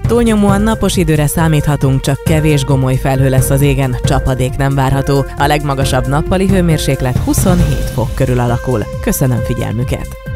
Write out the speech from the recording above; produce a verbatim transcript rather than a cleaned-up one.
Túlnyomóan napos időre számíthatunk, csak kevés gomoly felhő lesz az égen, csapadék nem várható. A legmagasabb nappali hőmérséklet huszonhét fok körül alakul. Köszönöm figyelmüket!